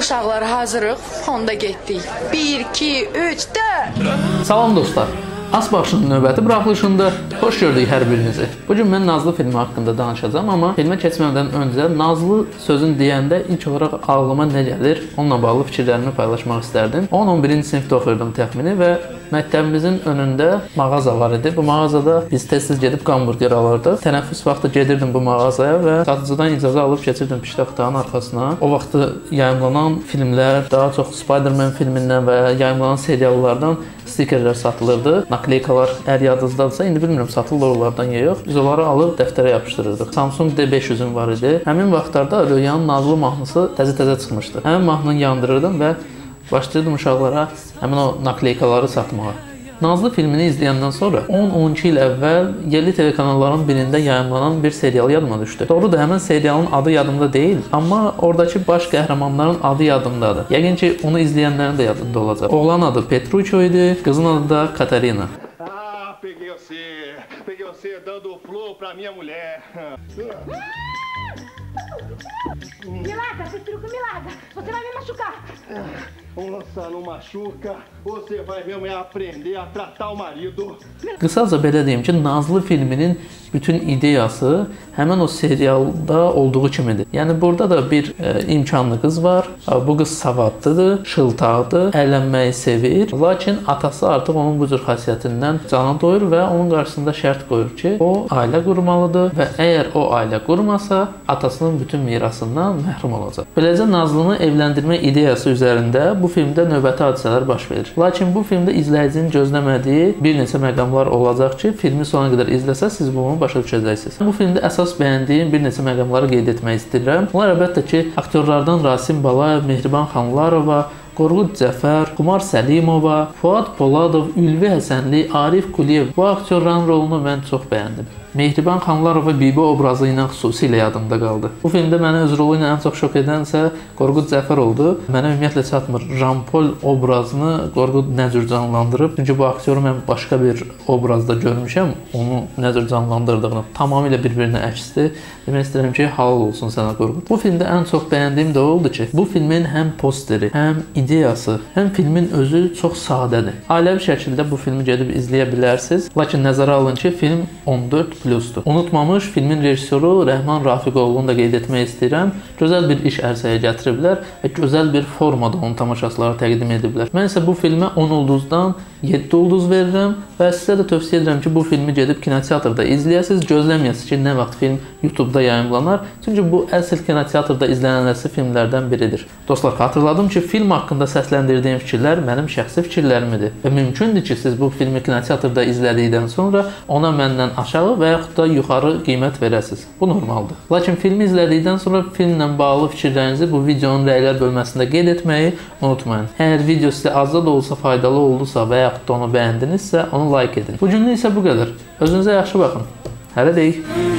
Uşaqlar hazırıq, fonda getdik. 1, 2, 3, 4. Salam dostlar. As Baxışının növbəti buraxılışında xoş gördük hər birinizi. Bugün mən Nazlı filmi haqqında danışacağım, amma filmə keçmədən öncə Nazlı sözün deyəndə ilk olaraq ağlıma nə gəlir, onunla bağlı fikirlərimi paylaşmaq istərdim. 10-11-ci sinifdə oxuyurdum təxmini və məktəbimizin önündə mağaza var idi. Bu mağazada biz tez-tez gedib hamburger alırdıq. Tənəffüs vaxtı gedirdim bu mağazaya və satıcıdan icazə alıb keçirdim piştaxtanın arxasına. O vaxtı yayımlanan filmlər, daha çox Spider-Man filmindən və yayımlanan seriallardan stikerlər satılırdı. Nakleykalar əgər yadınızdadırsa, indi bilmirəm satılır onlardan ya yox. Biz onları alıb dəftərə yapışdırırdıq. Samsung D500-üm var idi. Həmin vaxtlarda Röyanın Nazlı mahnısı təzə-təzə çıxmışdı. Həmin mahnını yandırırdım və başlayırdım uşaqlara həmin o nakleykaları satmağa. Nazlı filmini izləyəndən sonra 10-12 il əvvəl yerli telekanalların birində yayımlanan bir serial yadıma düşdü. Doğrudur, həmin serialın adı yadımda deyil, amma oradakı baş qəhrəmanların adı yadımdadır. Yəqin ki, onu izləyənlərin də yadında olacaq. Oğlan adı Petruccio idi, qızın adı da Katarina. Peguei você dando flor pra minha mulher. Me larga, Petruccio, me larga. Você vai me machucar. Onça não machuca, você vai mesmo aprender a tratar o marido. Qısaca belə deyim ki, Nazlı filminin bütün ideyası həmin o serialda olduğu kimidir. Yəni burada da bir imkanlı qız var. Bu qız savadlıdır, şıltaqdır, əylənməyi sevir. Lakin atası artıq onun bu cür xasiyyətindən canı doyur və onun qarşısında şərt qoyur ki, o ailə qurmalıdır və əgər o ailə qurmasa, atasının bütün mirasından məhrum olacaq. Beləcə Nazlını evləndirmə ideyası üzərində bu filmdə növbəti hadisələr baş verir. Lakin bu filmdə izləyicinin gözləmədiyi bir neçə məqamlar olacaq ki, filmi sona qədər izləsəz siz bunu başa düşəcəksiniz. Bu filmdə əsas bəyəndiyim bir neçə məqamları qeyd etmək istəyirəm. Bunlar əlbəttə ki, aktyorlardan Rasim Balayev, Mehriban Xanlarova, Qorqud Cəfər, Xumar Səlimova, Fuad Poladov, Ülvi Həsənli, Arif Quliyev bu aktyorların rolunu mən çox bəyəndim. Mehriban Xanlarova Bibi obrazı ilə xüsusilə yadımda qaldı. Bu filmdə məni öz rolu ilə ən çox şok edənsə Qorqud Cəfər oldu. Mənə ümumiyyətlə çatmır. Jean-Paul obrazını Qorqud nə cür canlandırıb. Çünki bu aktyoru mən başqa bir obrazda görmüşəm. Onu nə cür canlandırdığını tamamilə bir-birinə əksdir. Demək istəyirəm ki, halal olsun sənə Qorqud. Bu filmdə ən çox bəyəndiyim də oldu ki, bu filmin həm posteri, həm ideyası, həm filmin özü çox sadədir. Ailəvi şəkildə bu filmi gedib izləyə bilərsiniz. Lakin nəzərə alın ki, film 14+. Unutmamış, filmin rejissoru Rəhman Rafiqoğlu'nu da qeyd etmək istəyirəm. Gözəl bir iş ərsəyə gətiriblər və gözəl bir formada onu tamaşaçılara təqdim ediblər. Mən isə bu filmə 10 ulduzdan 7 ulduz verirəm və sizə də tövsiyə edirəm ki, bu filmi gedib kinoteatrda izləyəsiniz. Gözləməyəsiniz ki, nə vaxt film YouTube-da yayımlanar. Çünki bu əsl kinoteatrda izləniləcək filmlərdən biridir. Dostlar, xatırladım ki, film haqqında səsləndirdiyim fikirlər mənim şəxsi fikirlərimdir və mümkündür ki, siz bu filmi kinoteatrda izlədikdən sonra ona məndən aşağı və yaxud da yuxarı qiymət verəsiniz. Bu normaldır. Lakin filmi izlədikdən sonra filmlə bağlı fikirlərinizi bu videonun rəylər bölməsində qeyd etməyi unutmayın. Əgər video sizə azca da olsa faydalı oldusa və yaxud da onu bəyəndinizsə, onu like edin. Bugünlük isə bu qədər. Özünüzə yaxşı baxın. Hələ deyik.